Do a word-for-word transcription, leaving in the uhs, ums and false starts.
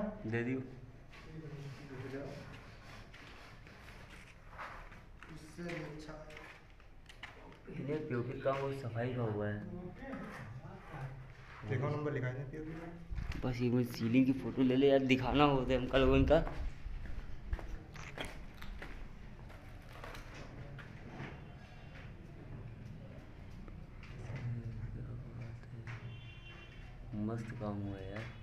दे दियो। पहले पीओपी का वो सफाई का हुआ है। देखो नंबर लिखा है पीओपी। बस ये मुझे सीलिंग की फोटो ले ले यार, दिखाना होता है हमका लोगों का। मस्त काम हुआ है यार।